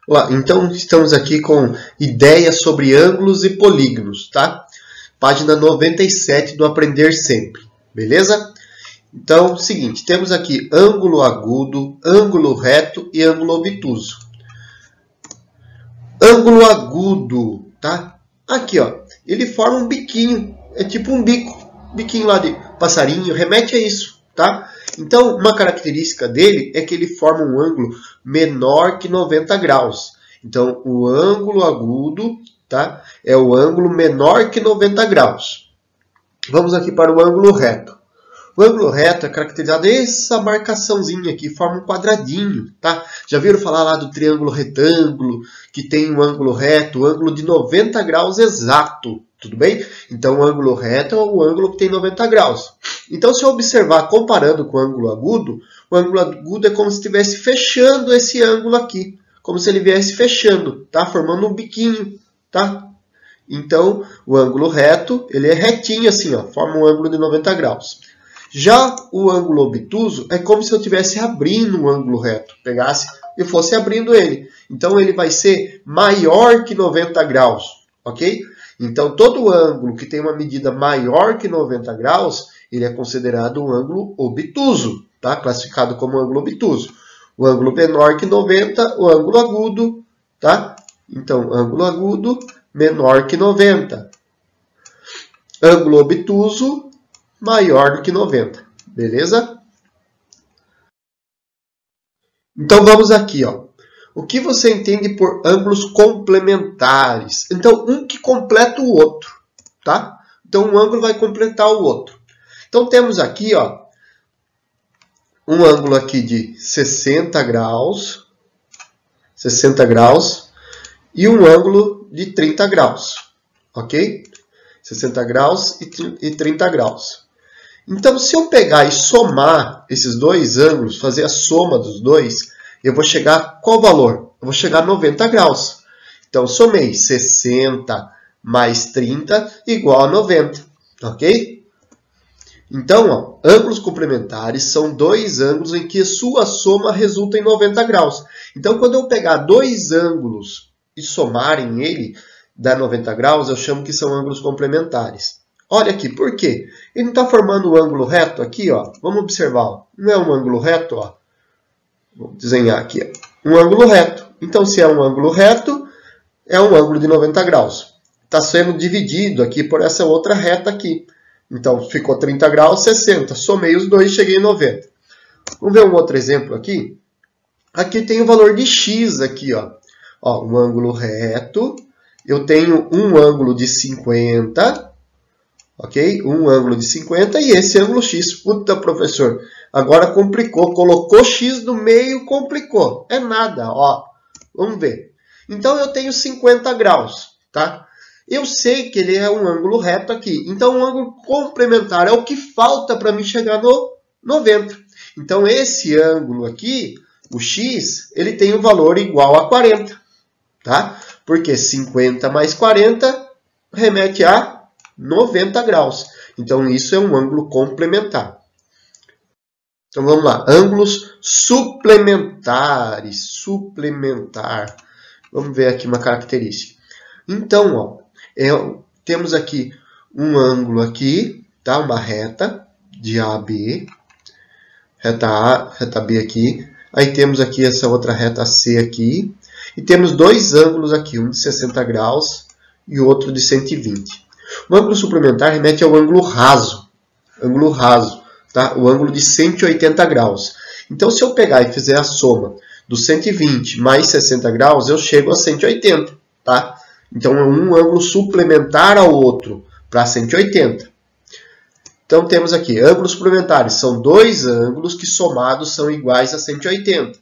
Olá, então estamos aqui com ideias sobre ângulos e polígonos, tá? Página 97 do Aprender Sempre, beleza? Então, seguinte, temos aqui ângulo agudo, ângulo reto e ângulo obtuso. Ângulo agudo, tá? Aqui, ó, ele forma um biquinho, é tipo um biquinho lá de passarinho, remete a isso, tá? Então, uma característica dele é que ele forma um ângulo menor que 90 graus. Então, o ângulo agudo, tá, é o ângulo menor que 90 graus. Vamos aqui para o ângulo reto. O ângulo reto é caracterizado essa marcaçãozinha aqui, forma um quadradinho, tá? Já viram falar lá do triângulo retângulo, que tem um ângulo reto, o ângulo de 90 graus exato, tudo bem? Então, o ângulo reto é o ângulo que tem 90 graus. Então, se eu observar comparando com o ângulo agudo é como se estivesse fechando esse ângulo aqui, como se ele viesse fechando, tá? Formando um biquinho, tá? Então, o ângulo reto, ele é retinho assim, ó, forma um ângulo de 90 graus. Já o ângulo obtuso é como se eu estivesse abrindo um ângulo reto. Pegasse e fosse abrindo ele. Então, ele vai ser maior que 90 graus, ok? Então, todo ângulo que tem uma medida maior que 90 graus, ele é considerado um ângulo obtuso, tá? Classificado como ângulo obtuso. O ângulo menor que 90, o ângulo agudo, tá? Então, ângulo agudo menor que 90. Ângulo obtuso maior do que 90, beleza? Então vamos aqui, ó. O que você entende por ângulos complementares? Então, um que completa o outro, tá? Então, um ângulo vai completar o outro. Então, temos aqui, ó, um ângulo aqui de 60 graus e um ângulo de 30 graus, ok? 60 graus e 30 graus. Então, se eu pegar e somar esses dois ângulos, fazer a soma dos dois, eu vou chegar a qual valor? Eu vou chegar a 90 graus. Então, somei 60 mais 30 igual a 90, ok? Então, ó, ângulos complementares são dois ângulos em que sua soma resulta em 90 graus. Então, quando eu pegar dois ângulos e somarem ele, dá 90 graus, eu chamo que são ângulos complementares. Olha aqui, por quê? Ele não está formando um ângulo reto aqui, ó. Vamos observar, ó. Não é um ângulo reto, ó. Vou desenhar aqui, ó. Um ângulo reto. Então, se é um ângulo reto, é um ângulo de 90 graus. Está sendo dividido aqui por essa outra reta aqui. Então, ficou 30 graus, 60. Somei os dois e cheguei em 90. Vamos ver um outro exemplo aqui. Aqui tem o valor de x aqui, ó. Ó, um ângulo reto. Eu tenho um ângulo de 50. Ok? Um ângulo de 50 e esse ângulo x. Puta, professor, agora complicou. Colocou x no meio, complicou. É nada, ó. Vamos ver. Então, eu tenho 50 graus, tá? Eu sei que ele é um ângulo reto aqui. Então, um ângulo complementar é o que falta para mim chegar no 90. Então, esse ângulo aqui, o x, ele tem um valor igual a 40, tá? Porque 50 mais 40 remete a 90 graus. Então, isso é um ângulo complementar. Então, vamos lá. Ângulos suplementares. Suplementar. Vamos ver aqui uma característica. Então, ó, temos aqui um ângulo aqui, tá? Uma reta de A a B. Reta A, reta B aqui. Aí temos aqui essa outra reta C aqui. E temos dois ângulos aqui, um de 60 graus e outro de 120. O ângulo suplementar remete ao ângulo raso, tá? O ângulo de 180 graus. Então, se eu pegar e fizer a soma do 120 mais 60 graus, eu chego a 180, tá? Então, é um ângulo suplementar ao outro, para 180. Então, temos aqui, ângulos suplementares são dois ângulos que somados são iguais a 180.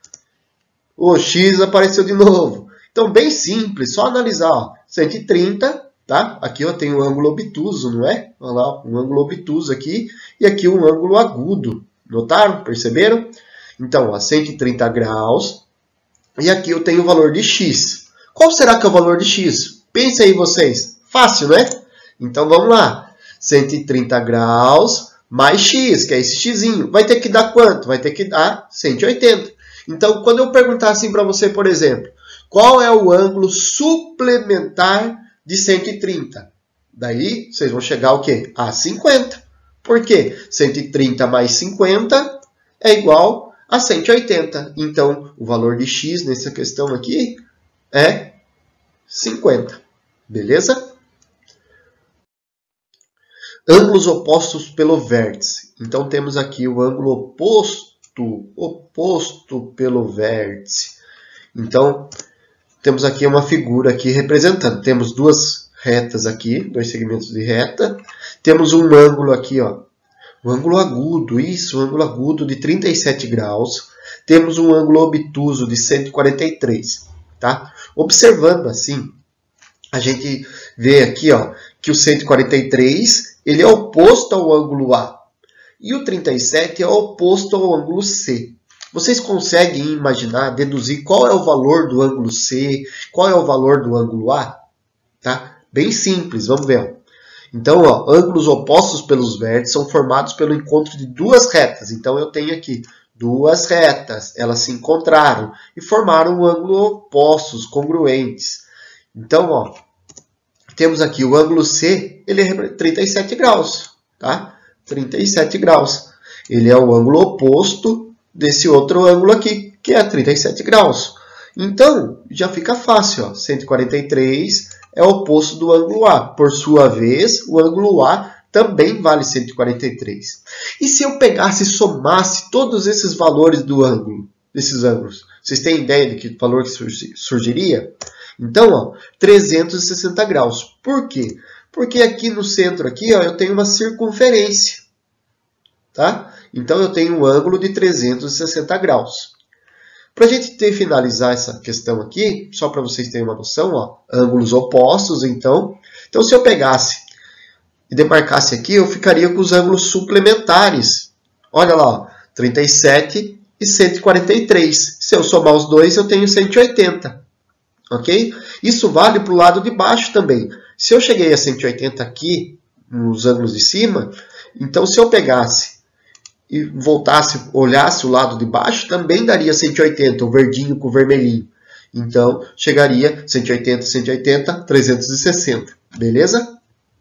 O x apareceu de novo. Então, bem simples, só analisar, ó, 130... Tá? Aqui eu tenho um ângulo obtuso, não é? Olha lá, um ângulo obtuso aqui. E aqui um ângulo agudo. Notaram? Perceberam? Então, ó, 130 graus. E aqui eu tenho o valor de x. Qual será que é o valor de x? Pensem aí vocês. Fácil, né? Então, vamos lá. 130 graus mais x, que é esse xzinho. Vai ter que dar quanto? Vai ter que dar 180. Então, quando eu perguntar assim para você, por exemplo, Qual é o ângulo suplementar de 130? Daí, vocês vão chegar ao quê? A 50. Por quê? 130 mais 50 é igual a 180. Então, o valor de x nessa questão aqui é 50. Beleza? Ângulos opostos pelo vértice. Então, temos aqui o ângulo oposto pelo vértice. Então, temos aqui uma figura aqui representando. Temos duas retas aqui, dois segmentos de reta. Temos um ângulo aqui, ó, um ângulo agudo, isso, um ângulo agudo de 37 graus. Temos um ângulo obtuso de 143, tá? Observando assim, a gente vê aqui, ó, que o 143 ele é oposto ao ângulo A e o 37 é oposto ao ângulo C. Vocês conseguem imaginar, deduzir qual é o valor do ângulo C, qual é o valor do ângulo A? Tá? Bem simples, vamos ver. Então, ó, ângulos opostos pelos vértices são formados pelo encontro de duas retas. Então, eu tenho aqui duas retas, elas se encontraram e formaram um ângulo opostos, congruentes. Então, ó, temos aqui o ângulo C, ele é 37 graus, tá? 37 graus. Ele é o ângulo oposto desse outro ângulo aqui, que é 37 graus. Então, já fica fácil, ó, 143 é o oposto do ângulo A. Por sua vez, o ângulo A também vale 143. E se eu pegasse e somasse todos esses valores do ângulo, desses ângulos, vocês têm ideia de que valor que surgiria? Então, ó, 360 graus. Por quê? Porque aqui no centro aqui, ó, eu tenho uma circunferência, tá? Então, eu tenho um ângulo de 360 graus. Para a gente finalizar essa questão aqui, só para vocês terem uma noção, ó, ângulos opostos, então. Então, se eu pegasse e demarcasse aqui, eu ficaria com os ângulos suplementares. Olha lá, ó, 37 e 143. Se eu somar os dois, eu tenho 180. Ok? Isso vale para o lado de baixo também. Se eu cheguei a 180 aqui, nos ângulos de cima, então se eu pegasse e voltasse, olhasse o lado de baixo, também daria 180, o verdinho com o vermelhinho. Então, chegaria 180, 180, 360. Beleza?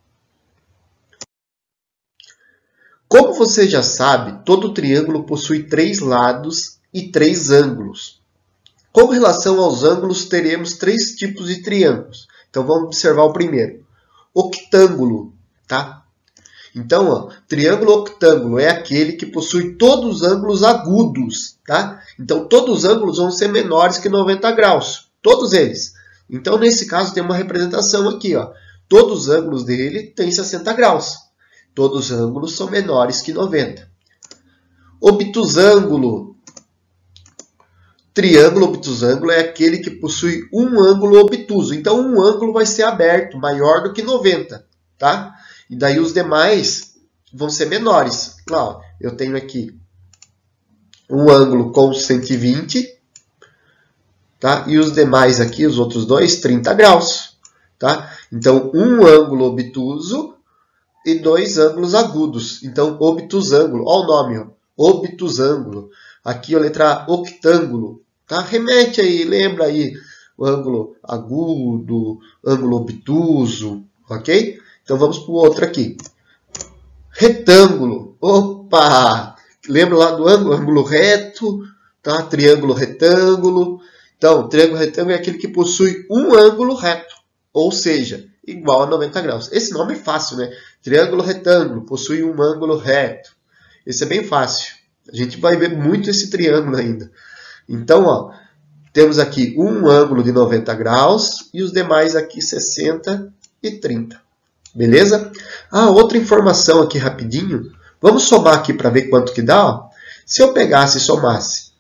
Como você já sabe, todo triângulo possui 3 lados e 3 ângulos. Com relação aos ângulos, teremos 3 tipos de triângulos. Então, vamos observar o primeiro. Octângulo, tá? Então, ó, triângulo octângulo é aquele que possui todos os ângulos agudos, tá? Então, todos os ângulos vão ser menores que 90 graus. Todos eles. Então, nesse caso, tem uma representação aqui, ó. Todos os ângulos dele têm 60 graus. Todos os ângulos são menores que 90. Obtusângulo. Triângulo obtusângulo é aquele que possui um ângulo obtuso. Então, um ângulo vai ser aberto, maior do que 90, tá? E daí os demais vão ser menores. Claro, eu tenho aqui um ângulo com 120, tá? E os demais aqui, os outros dois, 30 graus, tá? Então, um ângulo obtuso e 2 ângulos agudos. Então, obtusângulo. Olha o nome, ó. Obtusângulo. Aqui a letra A, octângulo. Tá? Remete aí, lembra aí o ângulo agudo, ângulo obtuso, ok? Então vamos para o outro aqui. Retângulo. Opa! Lembra lá do ângulo reto, tá? Triângulo retângulo. Então, triângulo retângulo é aquele que possui um ângulo reto, ou seja, igual a 90 graus. Esse nome é fácil, né? Triângulo retângulo possui um ângulo reto. Esse é bem fácil. A gente vai ver muito esse triângulo ainda. Então, ó, temos aqui um ângulo de 90 graus e os demais aqui 60 e 30. Beleza? Ah, outra informação aqui rapidinho. Vamos somar aqui para ver quanto que dá. Ó. Se eu pegasse e somasse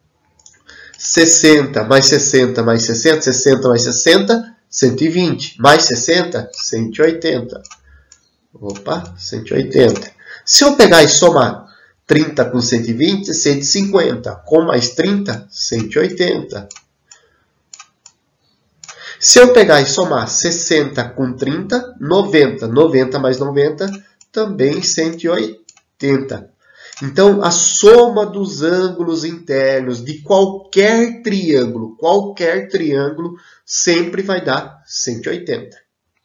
60 mais 60 mais 60, 60 mais 60, 120. Mais 60, 180. Opa, 180. Se eu pegar e somar 30 com 120, 150. Com mais 30, 180. Se eu pegar e somar 60 com 30, 90. 90 mais 90, também 180. Então, a soma dos ângulos internos de qualquer triângulo sempre vai dar 180.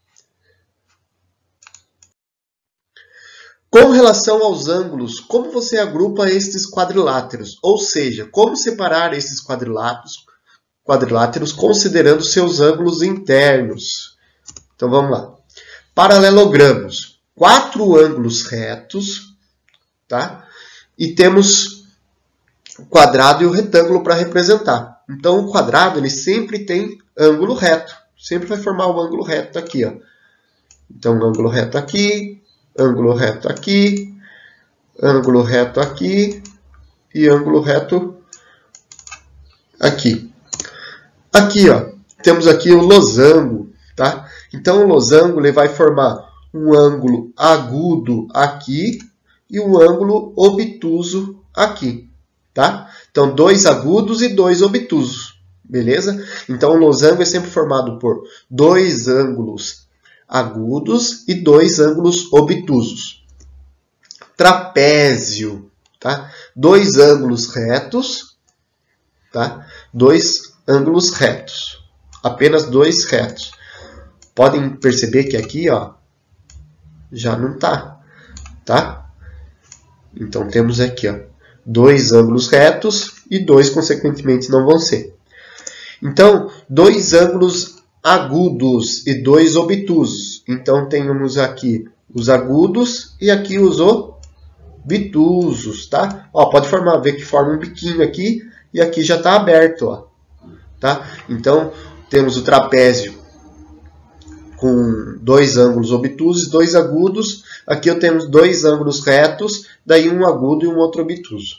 Com relação aos ângulos, como você agrupa estes quadriláteros? Ou seja, como separar esses quadriláteros considerando seus ângulos internos? Então, vamos lá. Paralelogramos. 4 ângulos retos, tá? E temos o quadrado e o retângulo para representar. Então, o quadrado ele sempre tem ângulo reto. Sempre vai formar o ângulo reto aqui, ó. Então, ângulo reto aqui, ângulo reto aqui, ângulo reto aqui e ângulo reto aqui. Aqui, ó, temos aqui o losango, tá? Então, o losango ele vai formar um ângulo agudo aqui e um ângulo obtuso aqui, tá? Então, 2 agudos e 2 obtusos, beleza? Então, o losango é sempre formado por 2 ângulos agudos e 2 ângulos obtusos. Trapézio, tá? 2 ângulos retos, tá? 2 ângulos retos. Apenas 2 retos. Podem perceber que aqui, ó, já não tá, tá? Então, temos aqui, ó, 2 ângulos retos e 2, consequentemente, não vão ser. Então, 2 ângulos agudos e 2 obtusos. Então, temos aqui os agudos e aqui os obtusos, tá? Ó, pode formar, ver que forma um biquinho aqui e aqui já está aberto, ó, tá? Então, temos o trapézio com 2 ângulos obtusos e 2 agudos. Aqui eu temos 2 ângulos retos, daí um agudo e um outro obtuso.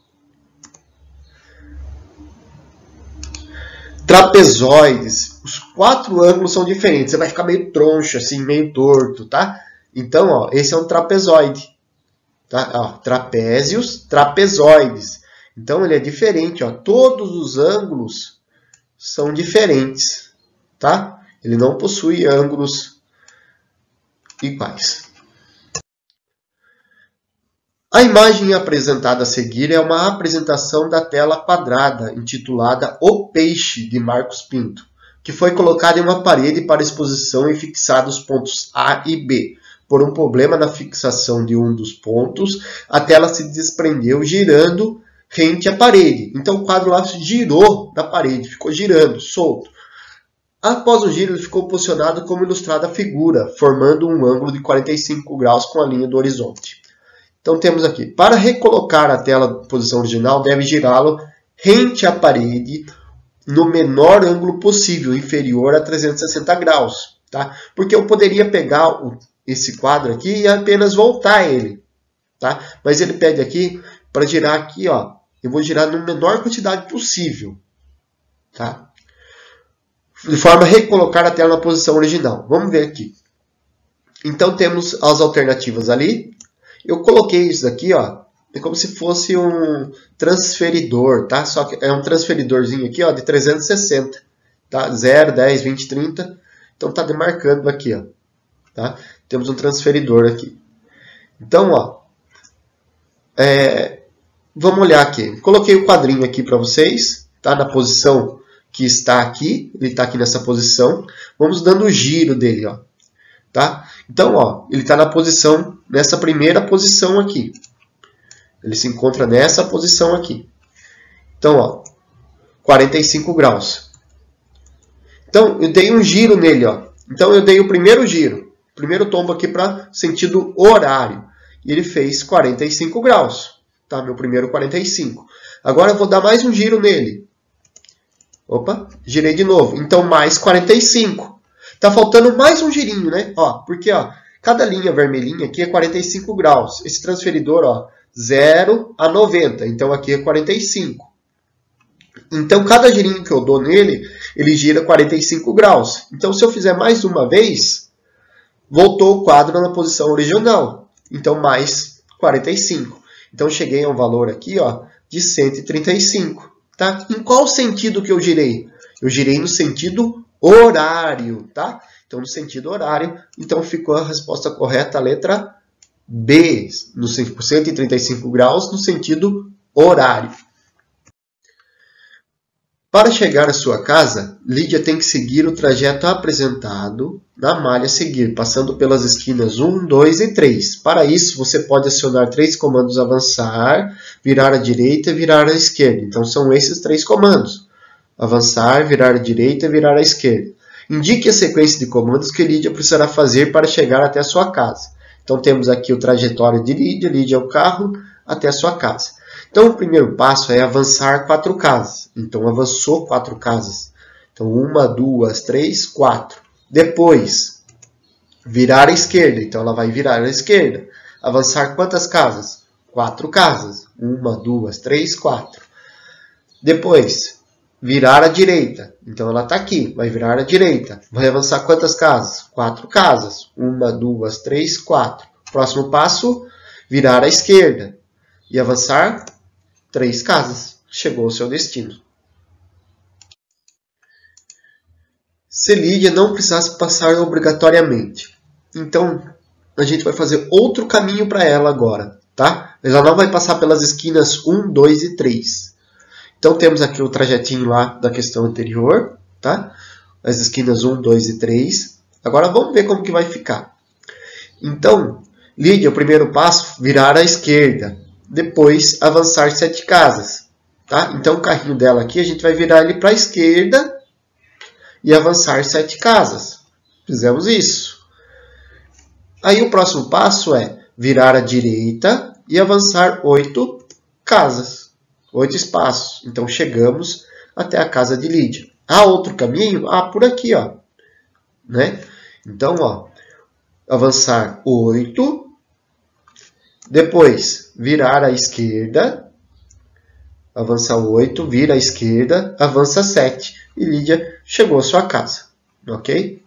Trapezoides. Os 4 ângulos são diferentes. Você vai ficar meio troncho, assim, meio torto, tá? Então, ó, esse é um trapezoide. Tá? Ó, trapézios, trapezoides. Então, ele é diferente, ó. Todos os ângulos são diferentes, tá? Ele não possui ângulos iguais. A imagem apresentada a seguir é uma apresentação da tela quadrada, intitulada O Peixe, de Marcos Pinto, que foi colocada em uma parede para exposição e fixada os pontos A e B. Por um problema na fixação de um dos pontos, a tela se desprendeu girando rente à parede. Então o quadro lá girou da parede, ficou girando, solto. Após o giro, ele ficou posicionado como ilustrada a figura, formando um ângulo de 45 graus com a linha do horizonte. Então temos aqui, para recolocar a tela na posição original, deve girá-lo rente à parede no menor ângulo possível, inferior a 360 graus. Tá? Porque eu poderia pegar esse quadro aqui e apenas voltar ele. Tá? Mas ele pede aqui para girar aqui, ó, eu vou girar na menor quantidade possível. Tá? De forma a recolocar a tela na posição original. Vamos ver aqui. Então temos as alternativas ali. Eu coloquei isso aqui, ó, é como se fosse um transferidor, tá? Só que é um transferidorzinho aqui, ó, de 360, tá? 0, 10, 20, 30. Então tá demarcando aqui, ó, tá? Temos um transferidor aqui. Então, ó, vamos olhar aqui. Coloquei o quadrinho aqui para vocês, tá? Na posição que está aqui, ele está aqui nessa posição. Vamos dando o giro dele, ó, tá? Então, ó, ele está nessa primeira posição aqui. Ele se encontra nessa posição aqui. Então, ó, 45 graus. Então, eu dei um giro nele, ó. Então, eu dei o primeiro giro, primeiro tombo aqui para sentido horário. E ele fez 45 graus, tá? Meu primeiro 45. Agora eu vou dar mais um giro nele. Opa, girei de novo. Então, mais 45. Tá faltando mais um girinho, né? Ó, porque, ó, cada linha vermelhinha aqui é 45 graus. Esse transferidor, ó, 0 a 90. Então, aqui é 45. Então, cada girinho que eu dou nele, ele gira 45 graus. Então, se eu fizer mais uma vez, voltou o quadro na posição original. Então, mais 45. Então, cheguei a um valor aqui, ó, de 135. Tá? Em qual sentido que eu girei? Eu girei no sentido horário, tá? Então, no sentido horário, então ficou a resposta correta, a letra B no 100% e 35 graus no sentido horário. Para chegar à sua casa, Lídia tem que seguir o trajeto apresentado na malha a seguir, passando pelas esquinas 1, 2 e 3. Para isso, você pode acionar 3 comandos: avançar, virar à direita e virar à esquerda. Então, são esses 3 comandos: avançar, virar à direita e virar à esquerda. Indique a sequência de comandos que Lídia precisará fazer para chegar até a sua casa. Então, temos aqui o trajetório de Lídia. Lídia é o carro até a sua casa. Então, o primeiro passo é avançar 4 casas. Então, avançou 4 casas. Então, 1, 2, 3, 4. Depois, virar à esquerda. Então, ela vai virar à esquerda. Avançar quantas casas? 4 casas. 1, 2, 3, 4. Depois, virar à direita. Então, ela está aqui. Vai virar à direita. Vai avançar quantas casas? 4 casas. 1, 2, 3, 4. Próximo passo, virar à esquerda. E avançar 3 casas. Chegou ao seu destino. Se Lídia não precisasse passar obrigatoriamente, então a gente vai fazer outro caminho para ela agora, tá? Ela não vai passar pelas esquinas 1, 2 e 3. Então temos aqui o trajetinho lá da questão anterior, tá? As esquinas 1, 2 e 3. Agora vamos ver como que vai ficar. Então, Lídia, o primeiro passo, virar à esquerda. Depois, avançar 7 casas. Tá? Então, o carrinho dela aqui, a gente vai virar ele para a esquerda e avançar 7 casas. Fizemos isso. Aí, o próximo passo é virar à direita e avançar 8 casas. 8 espaços. Então, chegamos até a casa de Lídia. Há outro caminho? Por aqui, ó. Né? Então, ó, avançar 8. Depois, virar à esquerda, avança 8, vira à esquerda, avança 7. E Lídia chegou à sua casa, ok?